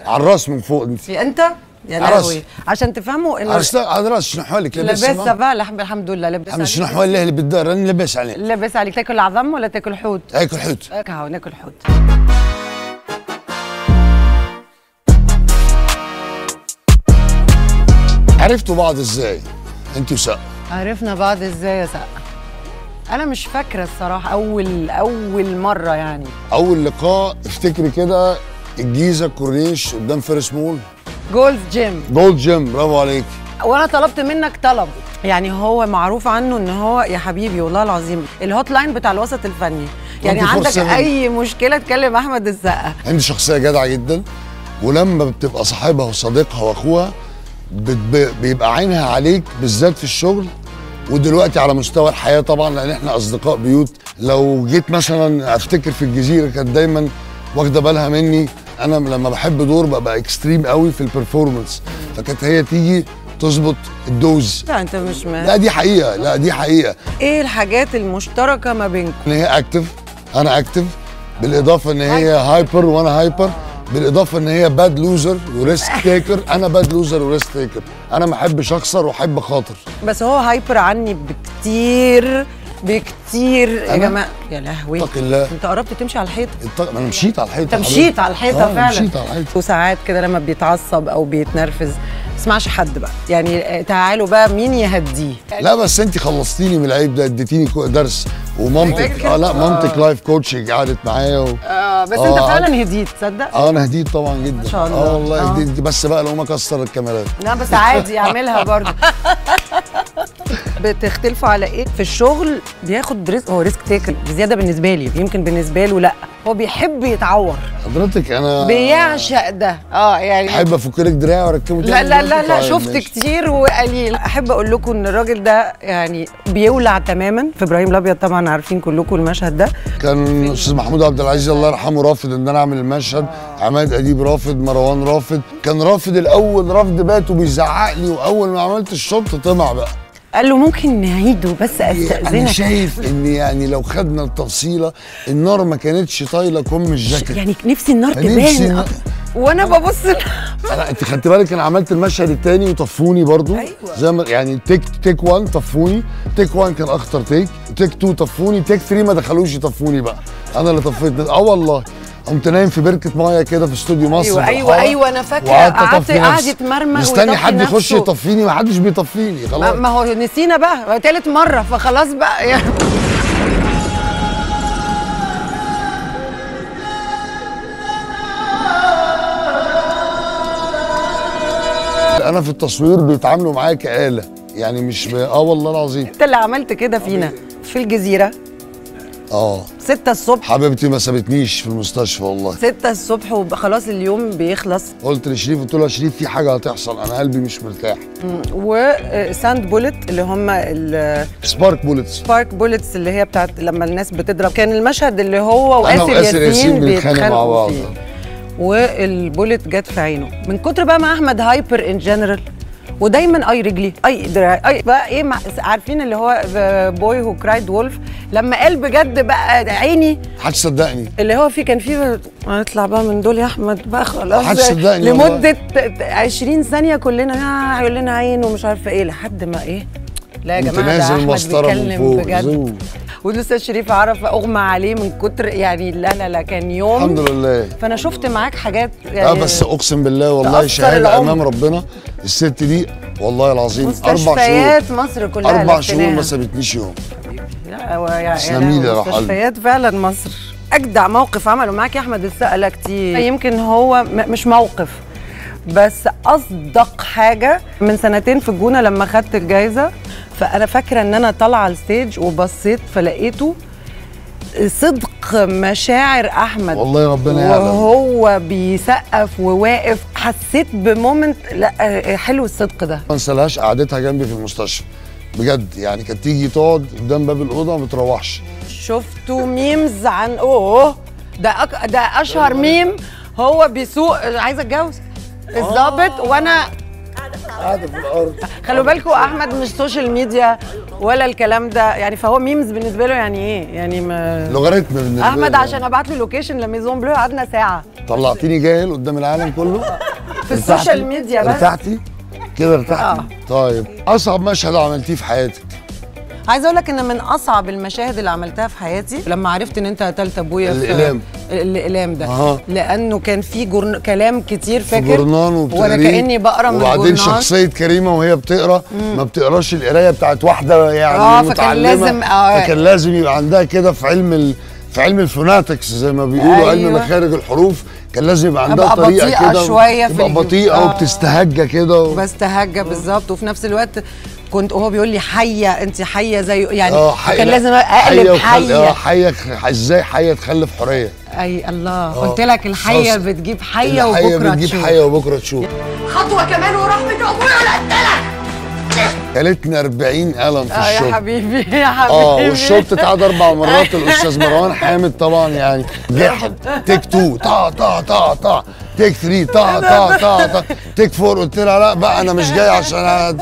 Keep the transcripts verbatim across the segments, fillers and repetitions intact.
على الراس من فوق انت. انت يا لهوي عشان تفهموا ان على راس شنو لك لاباس لاباس بقى الحمد لله لاباس عليك شنو اللي اللي بالدار انا لاباس عليه لاباس عليك. تاكل عظم ولا تاكل حوت؟ اكل حوت. اهو ناكل حوت. عرفتوا بعض ازاي انت وسقا؟ عرفنا بعض ازاي يا سقا؟ انا مش فاكره الصراحه. اول اول مره يعني اول لقاء افتكري كده الجيزه كورنيش قدام فارس مول جولد جيم. جولد جيم برافو عليك. وانا طلبت منك طلب، يعني هو معروف عنه ان هو يا حبيبي والله العظيم الهوت لاين بتاع الوسط الفني، يعني عندك اي مشكله تكلم احمد السقا. عندي شخصيه جدعه جدا، ولما بتبقى صاحبها وصديقها واخوها بيبقى عينها عليك بالذات في الشغل، ودلوقتي على مستوى الحياه طبعا لان احنا اصدقاء بيوت. لو جيت مثلا افتكر في الجزيره كانت دايما واخده بالها مني، انا لما بحب دور ببقى اكستريم قوي في البرفورمانس، فكانت هي تيجي تظبط الدوز. لا انت مش مهم. لا دي حقيقه، لا دي حقيقه. ايه الحاجات المشتركه ما بينكم؟ ان هي اكتف، انا اكتف، بالاضافه ان هي هايبر وانا هايبر، بالاضافه ان هي باد لوزر وريسك تيكر، انا باد لوزر وريسك تيكر، انا ما احبش اخسر واحب اخاطر. بس هو هايبر عني بكتير بكتير يا جماعه. يا لهوي اتق الله، انت قربت تمشي على الحيطه. التق... انا مشيت على الحيطه. انت مشيت على الحيطه آه فعلا. مشيت على الحيطه. وساعات كده لما بيتعصب او بيتنرفز ما اسمعش حد بقى، يعني تعالوا بقى مين يهديه. لا بس انت خلصتيني من العيب ده، اديتيني درس. ومامتك اه لا مامتك لايف كوتشنج قعدت معايا و... اه بس آه انت فعلا هديت تصدق؟ اه انا هديت طبعا جدا ما شاء الله. اه والله آه. هديت، بس بقى لو ما كسر الكاميرات. لا بس عادي اعملها برضه. بتختلفوا على ايه في الشغل؟ بياخد ريسك، هو ريسك تيكر بزياده بالنسبه لي، يمكن بالنسبه له لا، هو بيحب يتعور. حضرتك انا بيعشق ده. اه يعني احب افك لك دراعي واركبه لا لا لا لا شفت ماشي. كتير وقليل. احب اقول لكم ان الراجل ده يعني بيولع تماما. في ابراهيم الابيض طبعا عارفين كلكم المشهد ده، كان استاذ محمود عبد العزيز الله يرحمه رافض ان انا اعمل المشهد، آه. عماد اديب رافض، مروان رافض، كان رافض الاول رفض بات وبيزعق لي، واول ما عملت الشوط طمع بقى قال له ممكن نعيده بس استاذنك. انا شايف ان يعني لو خدنا التفصيله النار ما كانتش طايله كم الجاكيت، يعني نفسي النار تبان وانا ببص. انا انت خدت بالك انا عملت المشهد الثاني وطفوني برضو. أيوة. زي ما يعني تيك تيك واحد طفوني، تيك واحد كان اخطر تيك، تيك اتنين طفوني، تيك تلاتة ما دخلوش يطفوني بقى، انا اللي طفيت. اه والله قمت نايم في بركه ميه كده في استوديو مصر. ايوه ايوه ايوه انا فاكره قعدت قاعد يتمرمغ مستني حد يخش يطفيني، ما حدش بيطفيني خلاص. ما هو نسينا بقى ثالث مره فخلاص بقى يعني. انا في التصوير بيتعاملوا معايا كآلة، يعني مش ب... اه والله العظيم. انت اللي عملت كده فينا في الجزيره. اه ستة الصبح حبيبتي ما سابتنيش في المستشفى والله. ستة الصبح وخلاص اليوم بيخلص. قلت لشريف، قلت له يا شريف في حاجه هتحصل، انا قلبي مش مرتاح. وساند بولت اللي هم سبارك بولتس سبارك بولتس اللي هي بتاعت لما الناس بتضرب، كان المشهد اللي هو وآسر ياسين, ياسين بيتخانقوا مع بعض، والبولت جت في عينه من كتر بقى ما احمد هايبر ان جنرال، ودايما اي رجلي اي دراعي اي بقى ايه عارفين اللي هو بوي هو كرايد وولف، لما قال بجد بقى عيني محدش صدقني. اللي هو فيه كان فيه هنطلع بقى من دول يا احمد بقى خلاص محدش صدقني لمده عشرين ثانيه كلنا هيقول لنا عين ومش عارفه ايه لحد ما ايه. لا يا جماعه ده احمد بيتكلم بجد. والاستاذ شريف عرف اغمى عليه من كتر يعني. لا لا لا كان يوم الحمد لله. فانا شفت معاك حاجات يعني اه بس اقسم بالله والله شهاده امام ربنا الست دي والله العظيم اربع شهور مستشفيات مصر كلها اربع شهور ما سابتنيش يوم. لا يعني مستشفيات فعلا مصر. اجدع موقف عمله معاك يا احمد السقا لا كتير، يمكن هو مش موقف بس اصدق حاجه من سنتين في الجونه لما خدت الجايزه. فانا فاكره ان انا طالعه على الستيج وبصيت فلقيته صدق مشاعر احمد والله ربنا يعلم وهو بيسقف وواقف. حسيت بمومنت لا حلو الصدق ده. ما انسالهاش قعدتها جنبي في المستشفى بجد، يعني كانت تيجي تقعد قدام باب الاوضه ما بتروحش. شفتوا ميمز عن اوه ده أك... ده اشهر ميم، هو بيسوق عايز اتجوز الظابط وانا قاعده في الارض. خلوا بالكم احمد مش سوشيال ميديا ولا الكلام ده يعني، فهو ميمز بالنسبه له يعني ايه يعني ما لوغاريتم بالنسبه له. احمد عشان ابعت له لوكيشن لميزون بلو قعدنا ساعه طلعتيني جاهل قدام العالم كله في السوشيال ميديا بس. ارتحتي كده ارتحتي؟ آه. طيب اصعب مشهد عملتيه في حياتك؟ عايزه اقول لك ان من اصعب المشاهد اللي عملتها في حياتي لما عرفت ان انت قتلت ابويا في الاقلام. الاقلام ده آه. لانه كان في جرن... كلام كتير فاكر في جورنان وبتقريه، وانا كاني بقرا من الجورنان. وبعدين شخصيه كريمه وهي بتقرا ما بتقراش القرايه بتاعت واحده يعني آه متعلمه، فكان لازم آه فكان لازم يبقى عندها كده في علم ال... في علم الفوناتكس زي ما بيقولوا. أيوة. علم مخارج الحروف كان لازم يبقى عندها طريقه كده شويه تبقى بطيئه آه. وبتستهجى كده و... بستهجى بالظبط. وفي نفس الوقت كنت وهو بيقول لي حيه انت حيه زي يعني آه حي... كان لازم اقلب حيه اه حيه ازاي حيه تخلف حوريه. اي الله آه. قلت لك الحيه صوص. بتجيب حيه وبكره تشوف. الحيه بتجيب حيه وبكره تشوف. خطوه كمان ورحمه ابويا ولا كلتنا أربعين قلم في آه الشوط. يا حبيبي يا حبيبي. اه والشوط اتعاد اربع مرات. الاستاذ مروان حامد طبعا يعني جحد. تيك تو طا طا طا طا، تيك ثري طا طا طا طا، تيك فور. قلت لها لا بقى انا مش جاي عشان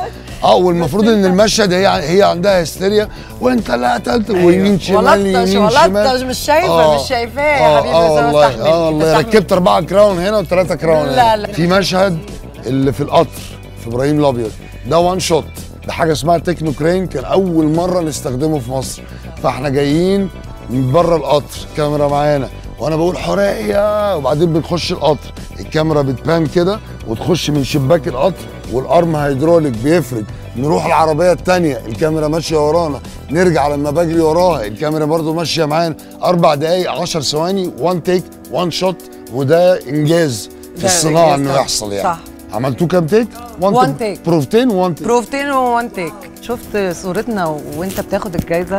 اه والمفروض ان المشهد هي هي عندها هستيريا وانت لا قتلت ويمين شمال يمين شمال. مش شايفه آه مش شايفاه يا حبيبي. اه والله اه والله ركبت اربعه كراون هنا وثلاثه كراون هنا. لا لا في مشهد اللي في القطر في ابراهيم الابيض ده وان شوت، ده حاجه اسمها تكنو كرين، كان اول مره نستخدمه في مصر. فاحنا جايين من بره القطر، الكاميرا معانا وانا بقول حريه، وبعدين بنخش القطر الكاميرا بتبان كده وتخش من شباك القطر والارم هيدروليك بيفرد، نروح العربيه الثانيه الكاميرا ماشيه ورانا، نرجع لما بجري وراها الكاميرا برضو ماشيه معانا. اربع دقائق عشر ثواني وان تيك وان شوت، وده انجاز في الصناعه انه يحصل يعني. صح. عملتوه كام تيك؟ وان تيك. بروفتين وان تيك. بروفتين وان تيك. شفت صورتنا وانت بتاخد الجايزه؟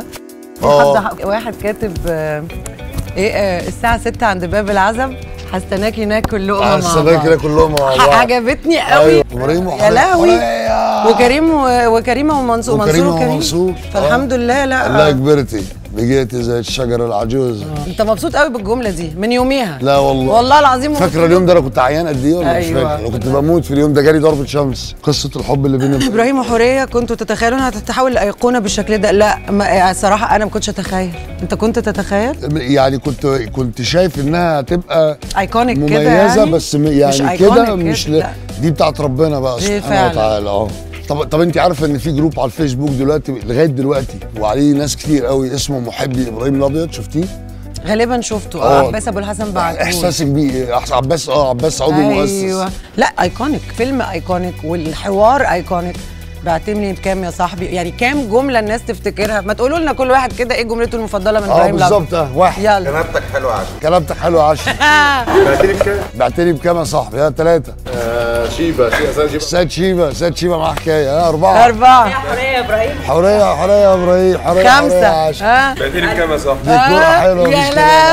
اه حد واحد كاتب آه ايه آه الساعه ستة عند باب العزب، هستناكي ناكل لقمه مع بعض. هستناكي ناكل لقمه مع بعض. عجبتني قوي. أيوة. ابراهيم يا لهوي. وكريم وكريمه ومنصور وكريم ومنصور ومنصور. فالحمد لله. لا الله كبرتي بقيتي زي الشجره العجوز. آه. انت مبسوط قوي بالجمله دي من يوميها؟ لا والله والله العظيم. فاكره اليوم ده انا كنت عيان قد ايه ولا أيوة. مش فاكر؟ انا كنت بموت في اليوم ده، جالي ضربه شمس. قصه الحب اللي بين ابراهيم وحوريه كنتوا تتخيلوا انها تتحول لايقونه بالشكل ده؟ لا صراحه انا ما كنتش اتخيل. انت كنت تتخيل؟ يعني كنت كنت شايف انها هتبقى ايكونيك كده مميزه يعني؟ بس يعني كده مش ل... دي بتاعت ربنا بقى سبحانه وتعالى. اه طب طب انت عارفه ان في جروب على الفيسبوك دلوقتي لغايه دلوقتي وعليه ناس كتير قوي اسمه محبي ابراهيم الابيض؟ شفتيه؟ غالبا شفته. اه عباس ابو الحسن بعته. احساسك بيه عباس؟ اه عباس عضو أيوة. مؤسس. ايوه لا ايكونيك، فيلم ايكونيك والحوار ايكونيك. بعتمني بكام يا صاحبي؟ يعني كام جمله الناس تفتكرها؟ ما تقولوا لنا كل واحد كده ايه جملته المفضله من ابراهيم الابيض. اه بالظبط. اه واحد. يلا. كلامتك حلوه عشان كلامتك حلوه عشان بعتني بكام؟ بعتني بكام يا صاحبي؟ ها ثلاثه. آه شيبه شيبه سيد شيبه سيد شيبه مع حكايه. ها اربعه. اربعه. حوريه يا ابراهيم. حوريه حوريه يا ابراهيم. حوريه خمسه. ها بعتني بكام يا صاحبي؟ دي كوره حلوه. يا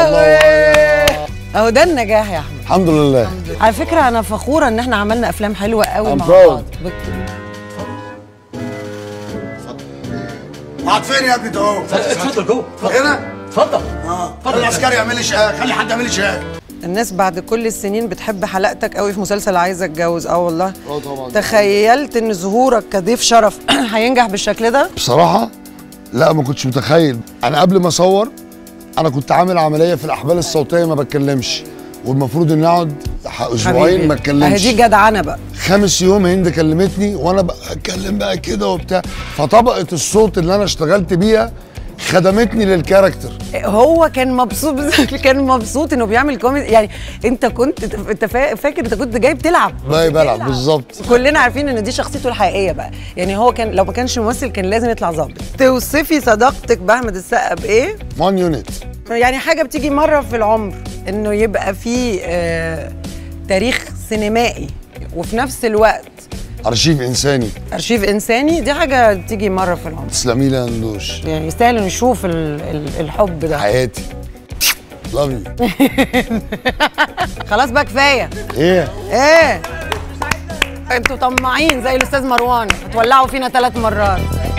لهوي. اهو ده النجاح يا احمد. الحمد لله. على فكره انا فخوره ان احنا عملنا افلام حلوه قوي مع proud. بعض. قاعد فين يا ابني ده اهو؟ اتفضل جوه. هنا؟ اتفضل. اه خلي العسكري يعمل لي شهاده، خلي حد يعمل لي شهاده. الناس بعد كل السنين بتحب حلقتك قوي في مسلسل عايزه اتجوز. اه والله. اه طبعا. تخيلت ان ظهورك كضيف شرف هينجح بالشكل ده؟ بصراحه لا ما كنتش متخيل. انا قبل ما اصور انا كنت عامل عمليه في الاحبال الصوتيه ما بتكلمش، والمفروض اني اقعد اسبوعين ما اتكلمش. دي جدعنه بقى. خامس يوم هند كلمتني وانا بتكلم بقى كده وبتاع، فطبقه الصوت اللي انا اشتغلت بيها خدمتني للكاركتر. هو كان مبسوط كان مبسوط انه بيعمل كوميدي. يعني انت كنت انت فاكر انت كنت جاي بتلعب. جاي بلعب بالظبط. كلنا عارفين ان دي شخصيته الحقيقيه بقى. يعني هو كان لو ما كانش ممثل كان لازم يطلع ظابط. توصفي صداقتك باحمد السقا بايه؟ وان يونت. يعني حاجه بتيجي مره في العمر انه يبقى في آه تاريخ سينمائي وفي نفس الوقت ارشيف انساني. ارشيف انساني، دي حاجه بتيجي مره في العمر. تسلمي لي يا ندوش. يعني يستاهل نشوف الحب ده. حياتي لاف يو. خلاص بقى كفايه. ايه ايه انتوا طماعين زي الاستاذ مروان، هتولعوا فينا ثلاث مرات.